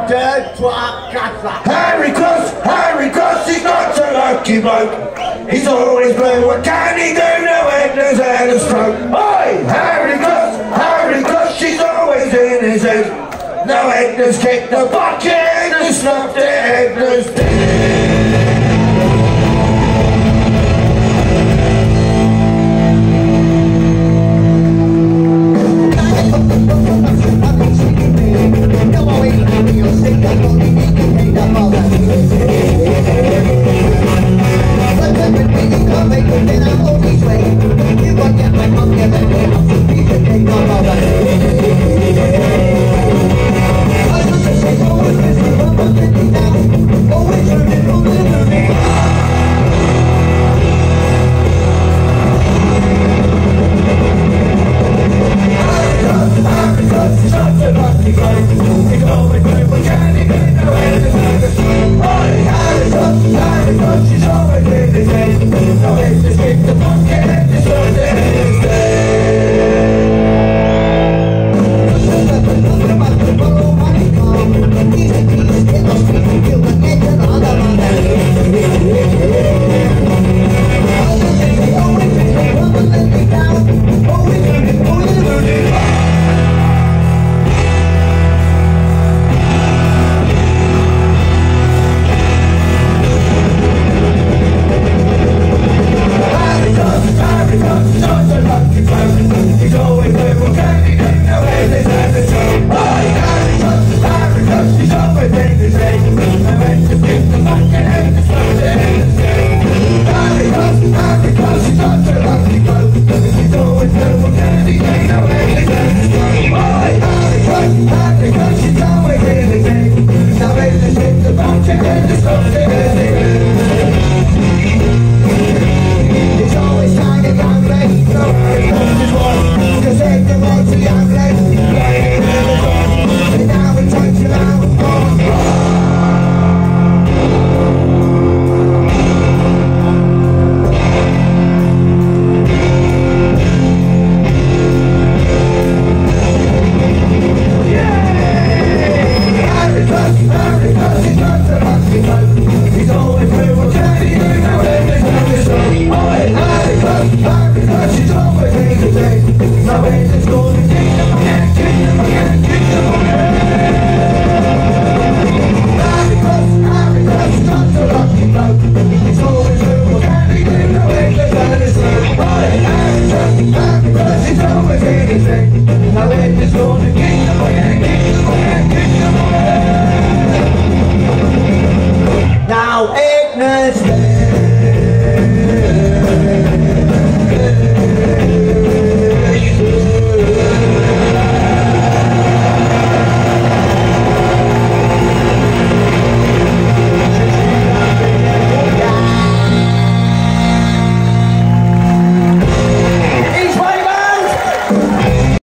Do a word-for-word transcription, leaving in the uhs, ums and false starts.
deux, trois, quatre, là. Harry Cross, Harry Cross, he's not a lucky bloke. He's always blue, what can he do? No Edna's had a stroke. Oi, Harry Cross, Harry Cross, she's always in his head. No Edna's kicked the bucket, Edna's snuffed it, Edna's dead. Now,